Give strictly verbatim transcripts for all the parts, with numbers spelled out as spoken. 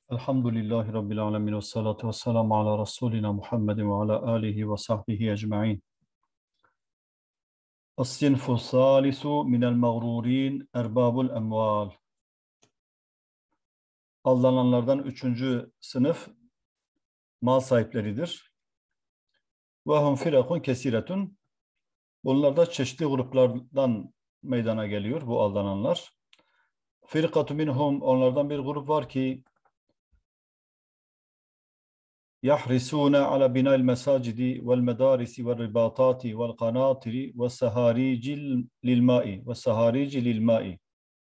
Elhamdülillahi Rabbil alemin ve salatu ve selamu ala Resulina Muhammedin ve ala alihi ve sahbihi ecma'in. As-sinfu salisu minel mağrurin erbabul emval. Aldananlardan üçüncü sınıf mal sahipleridir. Ve hum firakun kesiretun. Bunlar da çeşitli gruplardan meydana geliyor bu aldananlar. Firkatu minhum, onlardan bir grup var ki يحرصون على بناء المساجد والمدارس والرباطات والقناطر والسهاريج للماء والسهاريج للماء.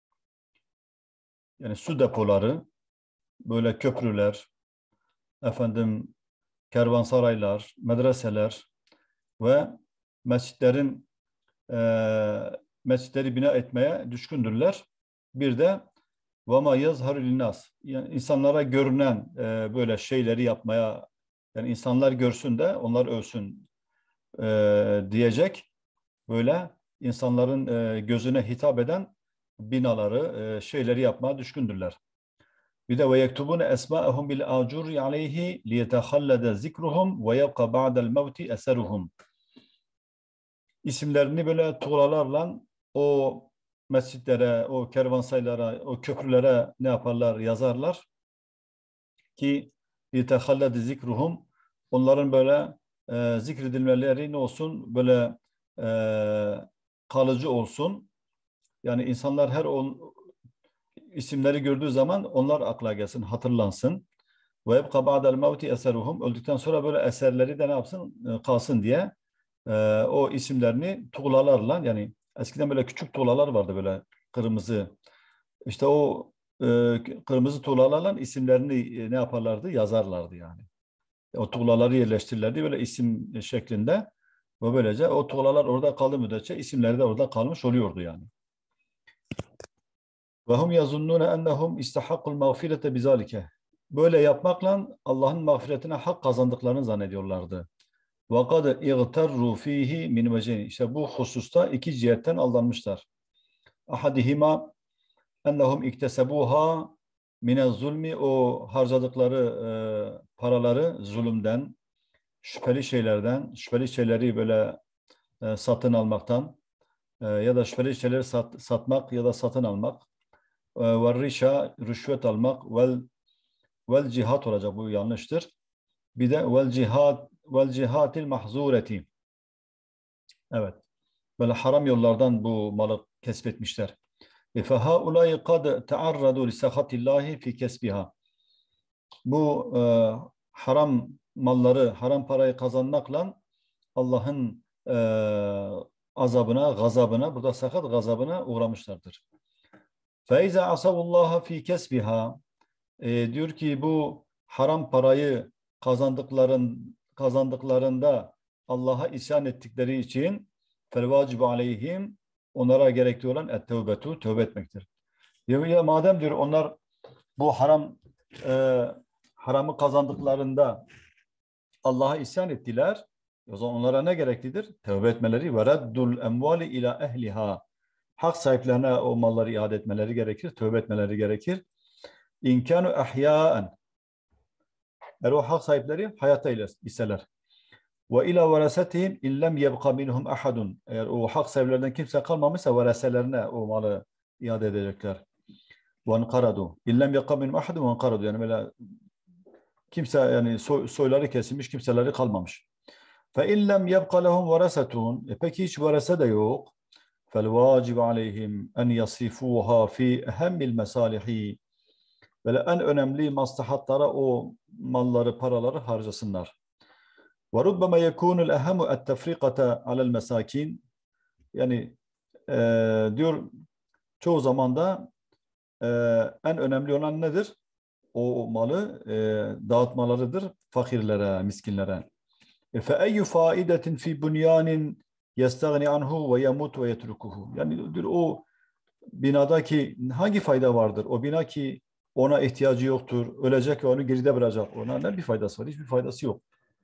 Yani su depoları, böyle köprüler, efendim kervansaraylar, medreseler ve mescitlerin e, mescitleri bina etmeye düşkündürler. Bir de وَمَا يَظْهَرُ لِلنَّاسِ, yani insanlara görünen e, böyle şeyleri yapmaya, yani insanlar görsün de onlar ölsün e, diyecek, böyle insanların e, gözüne hitap eden binaları, e, şeyleri yapmaya düşkündürler. Bir de وَيَكْتُبُونَ أَسْمَاءَهُمْ بِالْآجُرِ عَلَيْهِ لِيَتَخَلَّدَ ذِكْرُهُمْ وَيَبْقَ بَعْدَ الْمَوْتِ أَثَرُهُمْ. İsimlerini böyle tuğlalarla o mescitlere, o kervansaylara, o köprülere ne yaparlar? Yazarlar ki لِيَتَخَلَّدَ ذِكْرُهُمْ, onların böyle e, zikredilmeleri ne olsun? Böyle e, kalıcı olsun. Yani insanlar her o isimleri gördüğü zaman onlar akla gelsin, hatırlansın. Ve yebqa ba'del mevti eseruhum, öldükten sonra böyle eserleri de ne yapsın? E, kalsın diye e, o isimlerini tuğlalarla, yani eskiden böyle küçük tuğlalar vardı, böyle kırmızı. İşte o e, kırmızı tuğlalarla isimlerini e, ne yaparlardı? Yazarlardı yani. O tuğlaları yerleştirirlerdi böyle isim şeklinde ve böylece o tuğlalar orada kaldığı müddetçe isimleri de orada kalmış oluyordu yani. Ve hum yazunnune ennehum istahakkul mağfirete bizalike. Böyle yapmakla Allah'ın mağfiretine hak kazandıklarını zannediyorlardı. Ve kad igterru fihi min veceyn. İşte bu hususta iki cihetten aldanmışlar. Ahadihima ennehum iktesebuha mine zulmi, o harcadıkları e, paraları zulümden, şüpheli şeylerden, şüpheli şeyleri böyle e, satın almaktan e, ya da şüpheli şeyleri sat, satmak ya da satın almak, e, ve rişa, rüşvet almak, vel vel cihat olacak, bu yanlıştır. Bir de vel cihat vel cihatil mahzureti. Evet. Böyle haram yollardan bu malı kesbetmişler. E fehaulâi kad tearradu li sahatillahi fi kesbiha. Bu e, haram malları, haram parayı kazanmakla Allah'ın e, azabına, gazabına, burada sakat gazabına uğramışlardır. Feiza asavullaha fi kesbiha. E, diyor ki bu haram parayı kazandıkların kazandıklarında Allah'a isyan ettikleri için fel vacibu aleyhim, onlara gerekli olan et-tevbetu, tövbe etmektir. Diyor ya, madem diyor onlar bu haram e, haramı kazandıklarında Allah'a isyan ettiler, o zaman onlara ne gereklidir? Tövbe etmeleri ve reddul emvali ila ehliha. Hak sahiplerine o malları iade etmeleri gerekir, tövbe etmeleri gerekir. İnkânu ahyâen. Eğer o hak sahipleri hayatta iseler. Ve ila verasetihim in lem yebqa minhum ahadun. Eğer o hak sahiplerinden kimse kalmamışsa vereselerine o malı iade edecekler. Ve enkaradu. İn lem yebqa minhum ahadun ve enkaradu. Yani böyle kimse, yani soy, soyları kesilmiş, kimseleri kalmamış. Fe in lem yebqa lehum verasetun. E peki hiç verese de yok. Fel vacib aleyhim en yasifuha fi ehemmil mesalihi. Böyle en önemli maslahatlara o malları, paraları harcasınlar. Ve rubbama yekunul ehemu et-tefrikata alel mesakin. Yani e, diyor çoğu zaman da e, en önemli olan nedir? O malı e, dağıtmalarıdır fakirlere, miskinlere. Fe eyyu faidetin fi bunyanin yestagni anhu ve yemut ve yetrukuhu. Yani diyor, o binadaki hangi fayda vardır? O bina ki ona ihtiyacı yoktur, ölecek ve onu geride bırakacak. Ona ne bir faydası var? Hiçbir faydası yok.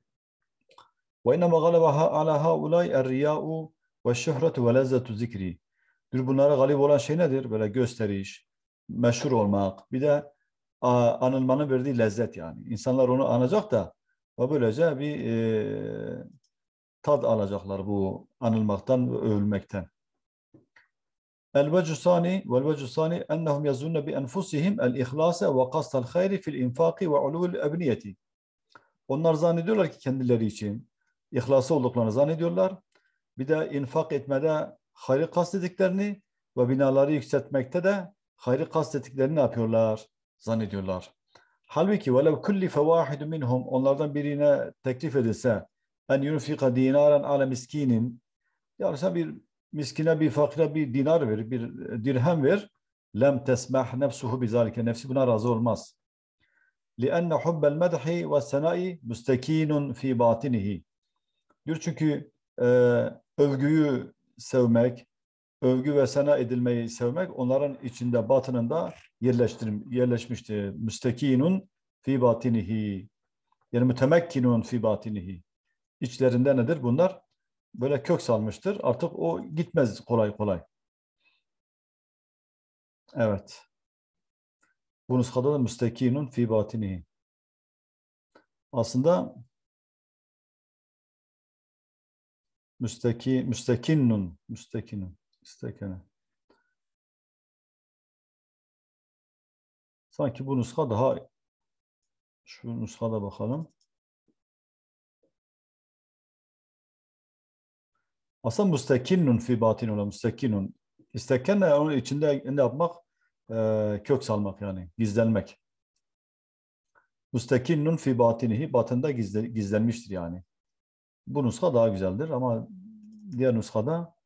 Ve innema galaba ala haulâi er-riyâ'u ve şöhretu ve lezzetu zikri. Bunlara galip olan şey nedir? Böyle gösteriş, meşhur olmak, bir de anılmanın verdiği lezzet yani. İnsanlar onu anacak da ve böylece bir e, tad alacaklar bu anılmaktan ve övülmekten. El-vecü sani vel-vecü sani ennehum yazunne bi enfusihim el-ihlase ve kastal hayri fil infaki ve ulul ebniyeti. Onlar zannediyorlar ki kendileri için ihlası olduklarını zannediyorlar. Bir de infak etmede hayrı kastediklerini ve binaları yükseltmekte de hayrı kastettiklerini ne yapıyorlar? Zannediyorlar. Halbuki velev kulli fevahidu minhum onlardan birine teklif edilse en yunfika dinaran ala miskinin yani sen bir miskine bir fakire bir dinar ver, bir dirhem ver lem tesmah nefsuhu bizalike nefsi buna razı olmaz. لِأَنَّ حُبَّ الْمَدْحِ وَالسَّنَاءِ مُسْتَك۪ينٌ ف۪ي بَاطِنِهِ diyor çünkü e, övgüyü sevmek, övgü ve sena edilmeyi sevmek onların içinde, batınında yerleşmiştir. Müstekinun fi batinihi. Yani mütemekkinun fi batinihi. İçlerinde nedir? Bunlar böyle kök salmıştır. Artık o gitmez kolay kolay. Evet. Bu nuskada da müstekinun fi batinihi. Aslında müsteki, müstekinnun, müstekinun, müstekene. Sanki bu nuska daha, şu nuskada bakalım. Aslında müstekinnun fi batin olan müstekinnun. İstekenle onun içinde ne yapmak? Ee, kök salmak yani, gizlenmek. Müstekinnun fi batinihi, batında gizle, gizlenmiştir yani. Bu nuska daha güzeldir ama diğer nuskada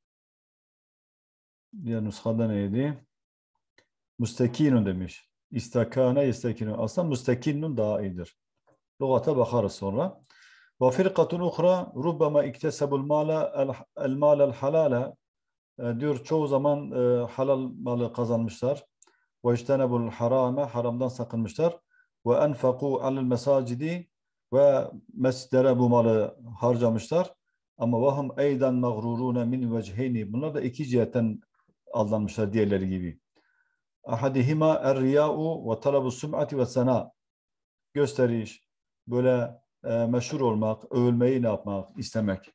diğer nuskada neydi? Müstekinun demiş. İstakane istekinun. Aslında müstekinnun daha iyidir. Lugata bakarız sonra. Ve firkatun uhra rubbama iktesebul mala el malel halala diyor çoğu zaman e, halal malı kazanmışlar. Ve iştenebul harame haramdan sakınmışlar. Ve enfaku alel mesacidi ve mescidlere bu malı harcamışlar. Ama vahum eyden mağrurune min vecheyni. Bunlar da iki cihetten aldanmışlar diğerleri gibi. Ahadihima er-riya'u ve talabu sum'ati ve sena. Gösteriş, böyle e, meşhur olmak, övülmeyi ne yapmak, istemek.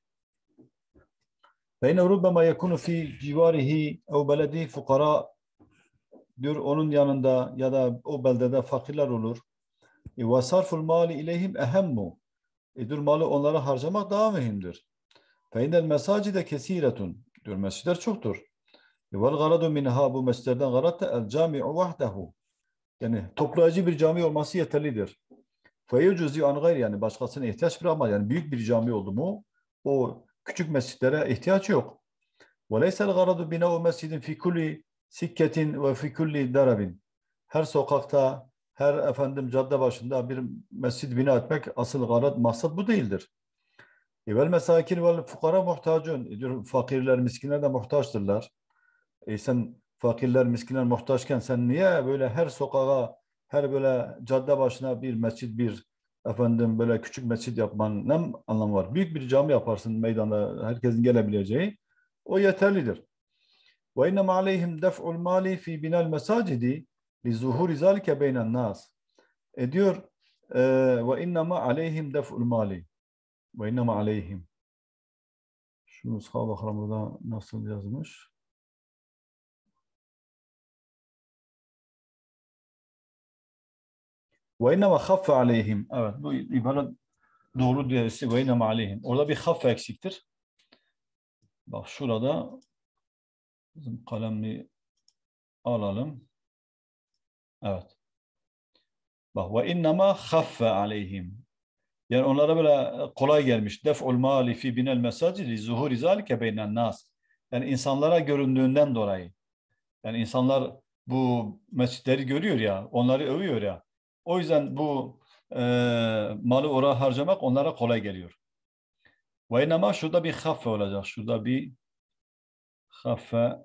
فَاِنَّ رُبَّمَا يَكُنُ ف۪ي جِوَارِهِ اَوْ بَلَدِهِ فُقَرَى diyor onun yanında ya da o beldede fakirler olur. وَصَرْفُ الْمَالِ اِلَيْهِمْ اَهَمُّ diyor malı onlara harcamak daha mühimdir. فَاِنَّ الْمَسَاجِدَ كَثِيرَةٌ diyor mescidler çoktur. وَالْغَرَدُ مِنْهَا bu mescidlerden garat da el-cami'u vahdehu yani toplayıcı bir cami olması yeterlidir. Feyucuzi an gayr yani başkasına ihtiyaç bırakmaz. Yani büyük bir cami oldu mu o küçük mescitlere ihtiyaç yok. Ve leysel garadu bina'u mescidin fi kulli sikketin ve fi kulli darabin. Her sokakta, her efendim cadde başında bir mescid bina etmek asıl garad maksat bu değildir. Vel mesakin vel fukara muhtacun. Fakirler, miskinler de muhtaçtırlar. E sen fakirler, miskinler muhtaçken sen niye böyle her sokağa, her böyle cadde başına bir mescid, bir efendim böyle küçük mescid yapmanın ne anlamı var? Büyük bir cami yaparsın meydanda herkesin gelebileceği. O yeterlidir. Ve inne aleyhim def'ul mali fi binal mesacidi li zuhuri zalike beynen nas. E diyor ve inne aleyhim def'ul mali. Ve inne aleyhim. Şu nuska bakalım burada nasıl yazmış. Ve innema khaffe aleyhim. Evet bu ibare doğru diyorsa ve innema aleyhim. Orada bir khaffe eksiktir. Bak şurada bizim kalemli alalım. Evet. Bak ve innema khaffe aleyhim. Yani onlara böyle kolay gelmiş. Def'ul mali fi binel mesacidi zuhuri zalike beynen nas. Yani insanlara göründüğünden dolayı. Yani insanlar bu mescitleri görüyor ya, onları övüyor ya. O yüzden bu e, malı oraya harcamak onlara kolay geliyor. Ve inema şurada bir haffe olacak. Şurada bir haffe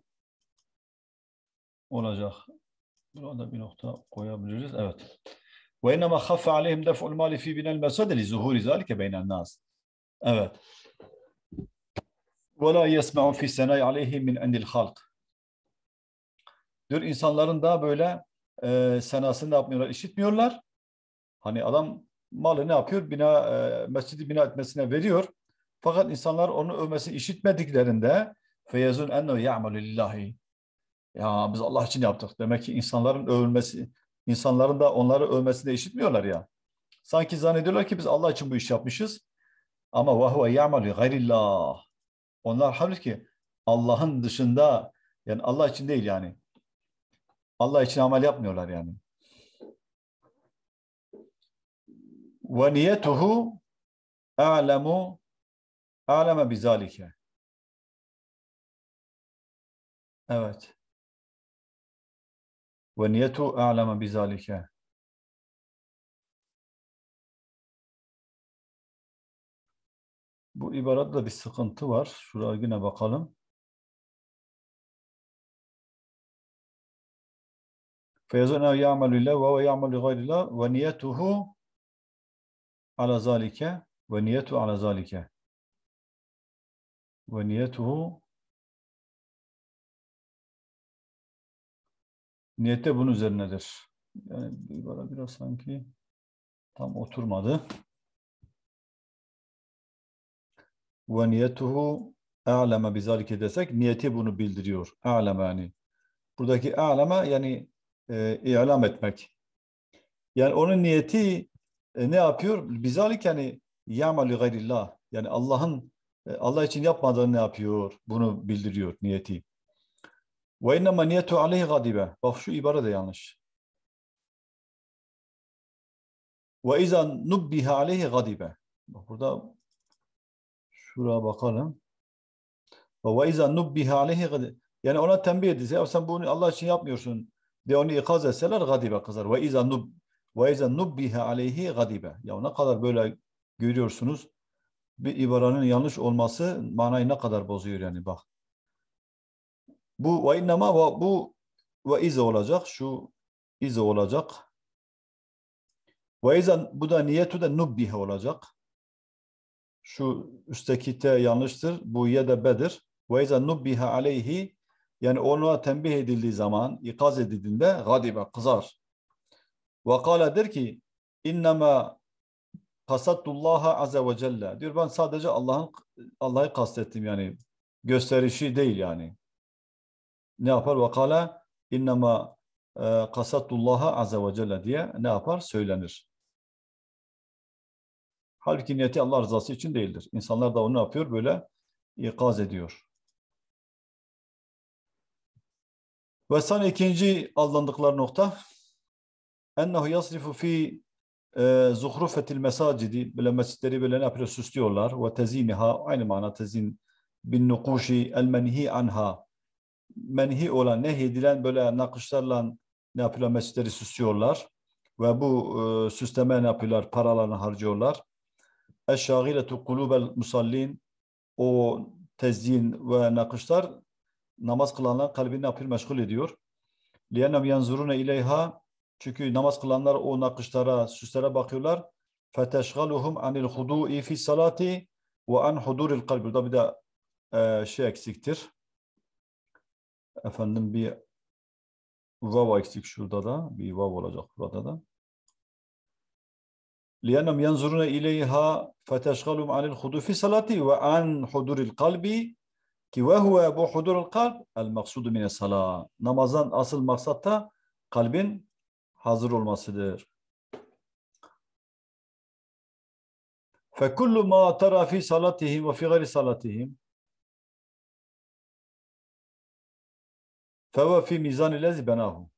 olacak. Burada bir nokta koyabiliriz. Evet. Ve inema haffe aleyhim def'ul mali fi binel mesad li zuhuri zalike beynen nas. Evet. Ve la yesma'u fi senai aleyhim min endil halk. Diyor insanların daha böyle e, senasını ne yapmıyorlar? İşitmiyorlar. Hani adam malı ne yapıyor? Bina, e, mescidi bina etmesine veriyor. Fakat insanlar onu övmesini işitmediklerinde feyezun ennehu ya'malu lillahi. Ya biz Allah için yaptık. Demek ki insanların övülmesi, insanların da onları övmesini de işitmiyorlar ya. Sanki zannediyorlar ki biz Allah için bu iş yapmışız. Ama ve huve ya'malu gayrillah. Onlar halbuki Allah'ın dışında, yani Allah için değil yani. Allah için amel yapmıyorlar yani. Ve niyetuhu a'lemu a'leme bizalike. Evet. Ve niyetu a'leme bizalike. Bu ibaratta bir sıkıntı var. Şuraya yine bakalım. Feyezun ya'malu lillah ve huve ya'malu gayrillah ve niyetuhu ala zalike ve niyetu ala zalike. Ve niyetuhu, niyette bunun üzerinedir. Yani bu ibara biraz sanki tam oturmadı. Ve niyetuhu a'leme bizalike desek niyeti bunu bildiriyor. A'leme yani. Buradaki a'leme yani e, ilam etmek. Yani onun niyeti e, ne yapıyor? Bizalik yani ya'malu gayrillah. Yani Allah'ın e, Allah için yapmadığını ne yapıyor? Bunu bildiriyor niyeti. Ve innema niyetu aleyhi gadibe. Bak şu ibare de yanlış. Ve izâ nubbiha aleyhi gadibe. Bak burada şuraya bakalım. Ve izâ nubbiha aleyhi gadibe. Yani ona tembih edilse ya sen bunu Allah için yapmıyorsun diye onu ikaz etseler gadibe kızar. Ve izâ nub ve izâ nubbiha aleyhi gadibe. Ya ne kadar böyle görüyorsunuz. Bir ibaranın yanlış olması manayı ne kadar bozuyor yani bak. Bu ve innema bu ve ize olacak. Şu ize olacak. Ve ize bu da niyetu da nubbihe olacak. Şu üstteki te yanlıştır. Bu ye de bedir. Ve ize nubbihe aleyhi, yani ona tembih edildiği zaman, ikaz edildiğinde gadibe kızar. Ve kâle der ki innema kasattullaha azze ve celle. Diyor ben sadece Allah'ın Allah'ı kastettim yani. Gösterişi değil yani. Ne yapar? Ve kâle innema kasattullaha azze ve celle diye ne yapar? Söylenir. Halbuki niyeti Allah rızası için değildir. İnsanlar da onu ne yapıyor? Böyle ikaz ediyor. Ve son ikinci aldandıkları nokta ennehu yasrifu fi e, zuhrufetil mesacidi, böyle mescitleri böyle ne yapıyor? Süslüyorlar. Ve teziniha, aynı mana tezin bin nukuşi el menhi anha, menhi olan, nehyedilen böyle nakışlarla ne yapıyorlar? Mescitleri süslüyorlar. Ve bu e, süsleme ne yapıyorlar? Paralarını harcıyorlar. Eşşâgiletu kulûbel musallin, o tezyin ve nakışlar namaz kılanlar kalbini ne yapıyor? Meşgul ediyor. لِيَنَّمْ يَنْزُرُونَ اِلَيْهَا, çünkü namaz kılanlar o nakışlara, süslere bakıyorlar. فَتَشْغَلُهُمْ عَنِ الْخُدُوءِ فِي الصَّلَاةِ وَعَنْ حُضُورِ الْقَلْبِ. Burada bir de e, şey eksiktir. Efendim bir vav eksik şurada da. Bir vav olacak burada da. لِيَنَّمْ يَنْزُرُونَ اِلَيْهَا فَتَشْغَلُهُمْ عَنِ الْخُدُوءِ فِي الصَّلَاةِ وَعَنْ حُضُورِ الْقَلْبِ. Ki ve huve bu hudurul kalb el maksudu mine salah. Namazdan asıl maksat da kalbin hazır olmasıdır. Fe kullu ma tara fi salatihim ve fi gayri salatihim fe ve fi mizanil lezi benahu.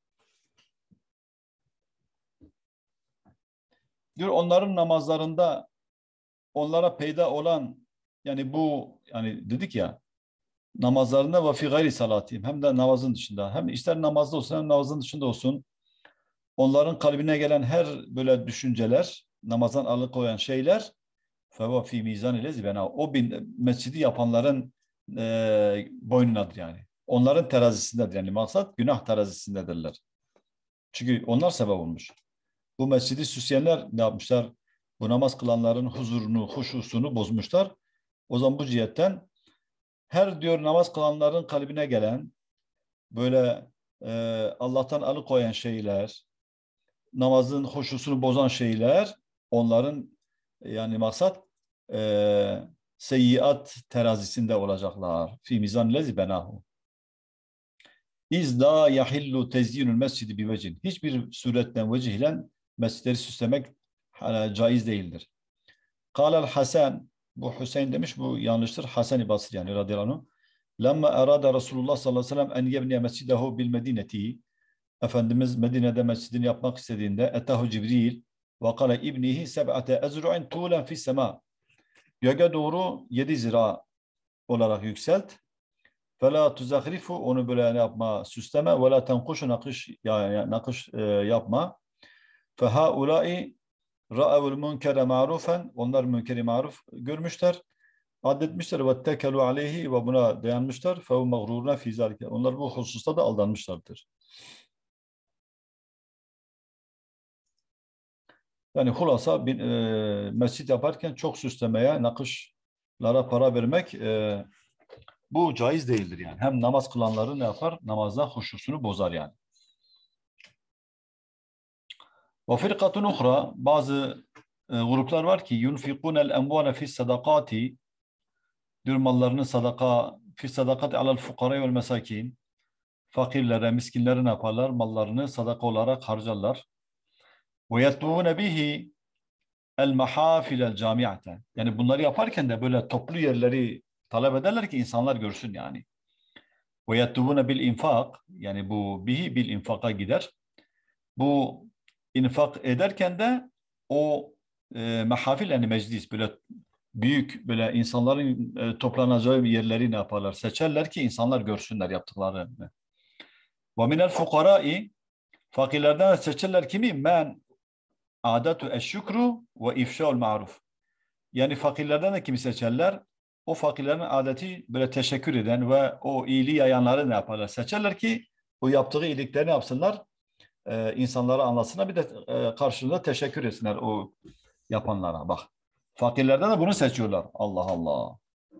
Diyor onların namazlarında onlara peyda olan, yani bu, yani dedik ya, namazlarında ve fi gayri salatihim, hem de namazın dışında, hem ister namazda olsun hem namazın dışında olsun, onların kalbine gelen her böyle düşünceler, namazdan alıkoyan şeyler feva fi mizan ile zibena, o bin mescidi yapanların e, boynunadır yani. Onların terazisindedir yani, maksat günah terazisindedirler. Çünkü onlar sebep olmuş. Bu mescidi süsleyenler ne yapmışlar? Bu namaz kılanların huzurunu, huşusunu bozmuşlar. O zaman bu cihetten her diyor namaz kılanların kalbine gelen böyle e, Allah'tan alıkoyan şeyler, namazın huşusunu bozan şeyler, onların yani maksat e, seyyiat terazisinde olacaklar. Fi mizan lezi benahu. İz la yahillu tezyinul mescidi bi vecin. Hiçbir suretten vecihle mescidleri süslemek e, caiz değildir. Kâlel Hasan, bu Hüseyin demiş, bu yanlıştır. Hasan-ı Basri yani radıyallahu anh. Lemma erada Resulullah sallallahu aleyhi ve sellem en yebniye mescidehu bil medineti. Efendimiz Medine'de mescidini yapmak istediğinde etahu Cibril ve kale ibnihi seb'ate ezru'in tuğlen fis sema. Göğe doğru yedi zira olarak yükselt. Fela tuzahrifu, onu böyle ne yapma, süsleme. Ve la tenkuşu, nakış, yani nakış e, yapma. Fehaulâi ra'evul münkere ma'rufen, onlar münkeri maruf görmüşler, addetmişler ve tekelu aleyhi, ve buna dayanmışlar. Fehu mağruruna fî zâlike, onlar bu hususta da aldanmışlardır. Yani hulasa bir e, mescit yaparken çok süslemeye, nakışlara para vermek e, bu caiz değildir yani. Hem namaz kılanları ne yapar? Namazda huşusunu bozar yani. Ve firkatun uhra, bazı e, gruplar var ki yunfikunel emvâle fis sadakati, diyor mallarını sadaka, fis sadakati alel fukarayı vel mesakin, fakirlere, miskinlere ne yaparlar? Mallarını sadaka olarak harcarlar. Ve yetlûne bihi el mahafilel camiate. Yani bunları yaparken de böyle toplu yerleri talep ederler ki insanlar görsün yani. Ve yetlûne bil infak, yani bu bihi bil infaka gider. Bu infak ederken de o e, mahafil yani meclis, böyle büyük böyle insanların e, toplanacağı yerleri ne yaparlar? Seçerler ki insanlar görsünler yaptıklarını. Ve minel fukarai, fakirlerden seçerler kimi? Men adatu eşşükru ve ifşaul ma'ruf. Yani fakirlerden de kimi seçerler? O fakirlerin adeti böyle teşekkür eden ve o iyiliği yayanları ne yaparlar? Seçerler ki o yaptığı iyiliklerini yapsınlar, e, insanlara anlatsınlar, bir de e, karşılığında teşekkür etsinler o yapanlara. Bak, fakirlerden de bunu seçiyorlar. Allah Allah.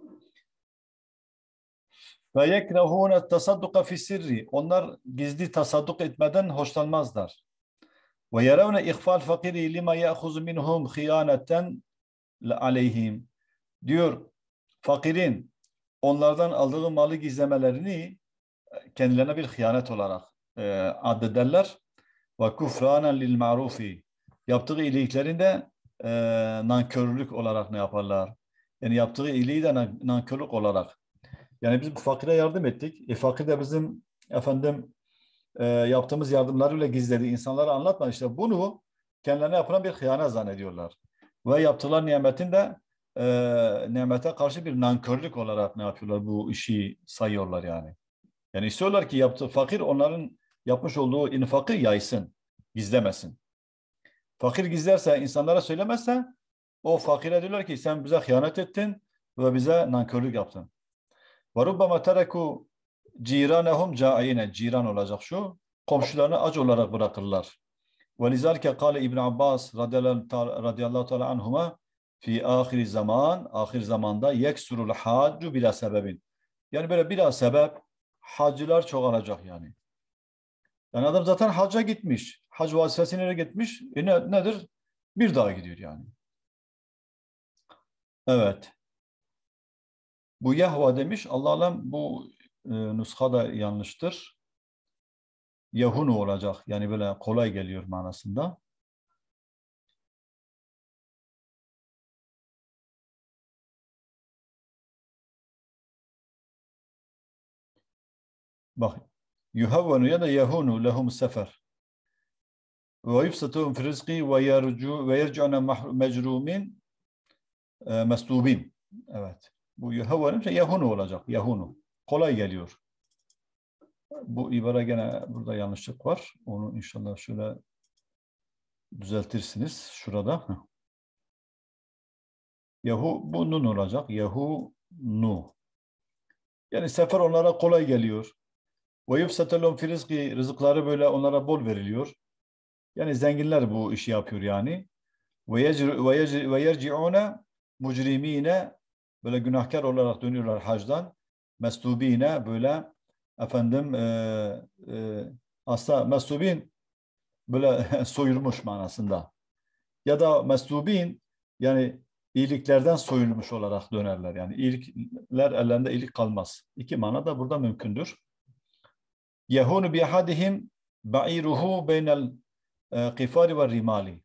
Ve yekrehûne tasadduka fi sirri. Onlar gizli tasadduk etmeden hoşlanmazlar. Ve yerevne ihfal fakiri lima ya'khuzu minhum hıyaneten aleyhim. Diyor, fakirin onlardan aldığı malı gizlemelerini kendilerine bir hıyanet olarak e, addederler. Ve kufranen lil ma'rufi. Yaptığı iyiliklerini de e, nankörlük olarak ne yaparlar? Yani yaptığı iyiliği de nankörlük olarak. Yani biz bu fakire yardım ettik. E, fakir de bizim efendim e, yaptığımız yardımlarıyla gizledi. İnsanlara anlatma, işte bunu kendilerine yapılan bir hıyanet zannediyorlar. Ve yaptıkları nimetin de e, nimete karşı bir nankörlük olarak ne yapıyorlar? Bu işi sayıyorlar yani. Yani istiyorlar ki yaptığı fakir onların yapmış olduğu infakı yaysın, gizlemesin. Fakir gizlerse, insanlara söylemezse, o fakire diyorlar ki sen bize hıyanet ettin ve bize nankörlük yaptın. وَرُبَّمَا تَرَكُوا ciranehum caine, ciran olacak şu, komşularını aç olarak bırakırlar. وَلِذَلْكَ قَالَ İbn Abbas radıyallahu teala anhuma fi ahir zaman, ahir zamanda yeksurul haccu bila sebebin. Yani böyle bila sebep hacılar çoğalacak yani. Yani adam zaten hacca gitmiş. Hac vazifesine gitmiş. E ne, nedir? Bir daha gidiyor yani. Evet. Bu Yahva demiş. Allah alem bu e, nuska da yanlıştır. Yahunu olacak. Yani böyle kolay geliyor manasında. Bak. Yuhavvenu ya da yahunu lehum sefer. Ve yufsatuhum fi rizqi ve yercu ve yercu'ne mecrumin e, mestubin. Evet. Bu yuhavvenu yahunu olacak. Yahunu. Kolay geliyor. Bu ibare gene burada yanlışlık var. Onu inşallah şöyle düzeltirsiniz. Şurada. Yahu bu nun olacak. Yahu nu. Yani sefer onlara kolay geliyor. Ve yufsatelum fi rizqi, rızıkları böyle onlara bol veriliyor. Yani zenginler bu işi yapıyor yani. Ve yerci'une mucrimine, böyle günahkar olarak dönüyorlar hacdan. Mestubine, böyle efendim e, e, aslında mesubin böyle soyulmuş manasında. Ya da mesubin yani iyiliklerden soyulmuş olarak dönerler. Yani iyilikler ellerinde iyilik kalmaz. İki mana da burada mümkündür. Yehunu bi ahadihim ba'iruhu beynel kifari ve rimali.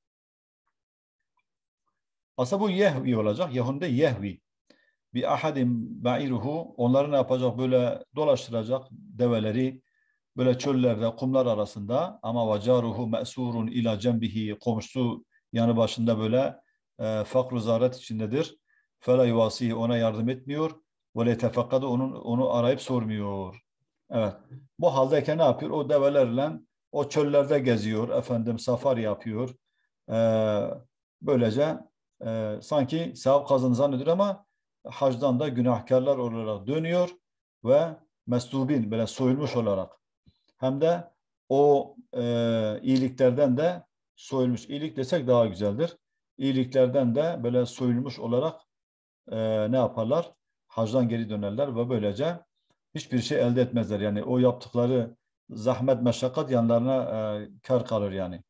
Aslında bu yehvi olacak. Yehunde yehvi. Bir ahadim ba'iruhu. Onları ne yapacak? Böyle dolaştıracak develeri böyle çöllerde, kumlar arasında, ama vacaruhu me'surun ila cembihi, komşusu yanı başında böyle e, fakr-ı zaret içindedir. Fela yuvasihi, ona yardım etmiyor. Ve le tefakkada, onun onu arayıp sormuyor. Evet. Bu haldeyken ne yapıyor? O develerle o çöllerde geziyor. Efendim safari yapıyor. Ee, böylece e, sanki sevap kazanı zannediyor ama hacdan da günahkarlar olarak dönüyor ve mestubin, böyle soyulmuş olarak, hem de o e, iyiliklerden de soyulmuş. İyilik desek daha güzeldir. İyiliklerden de böyle soyulmuş olarak e, ne yaparlar? Hacdan geri dönerler ve böylece hiçbir şey elde etmezler. Yani o yaptıkları zahmet, meşakkat yanlarına e, kar kalır yani.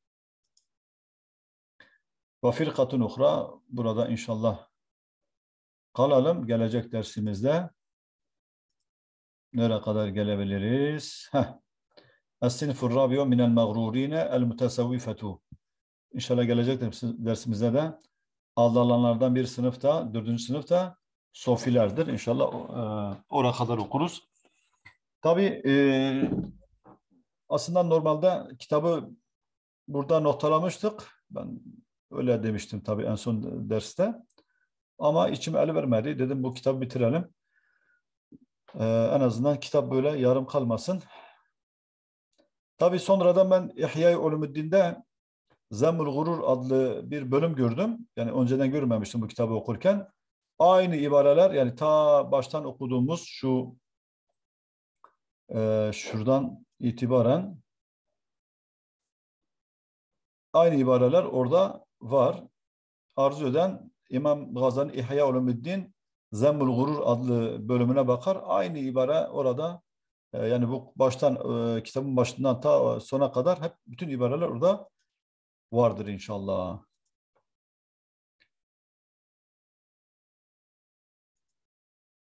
Ve firkatun uhra, burada inşallah kalalım. Gelecek dersimizde nereye kadar gelebiliriz? Heh. Es-sinfur rabiu minel mağrurine el mutesavvifetu. İnşallah gelecek dersimizde de aldananlardan bir sınıfta, dördüncü sınıfta sofilerdir. İnşallah e, oraya kadar okuruz. Tabii e, aslında normalde kitabı burada noktalamıştık. Ben öyle demiştim tabii en son derste. Ama içim el vermedi. Dedim bu kitabı bitirelim. E, en azından kitap böyle yarım kalmasın. Tabii sonradan ben İhya-i Ulumuddin'de Zemmül Gurur adlı bir bölüm gördüm. Yani önceden görmemiştim bu kitabı okurken. Aynı ibareler, yani ta baştan okuduğumuz şu e, şuradan itibaren aynı ibareler orada var. Arzu eden İmam Gazali İhya Ulumuddin Zemmül Gurur adlı bölümüne bakar. Aynı ibare orada, e, yani bu baştan e, kitabın başından ta sona kadar hep bütün ibareler orada vardır inşallah.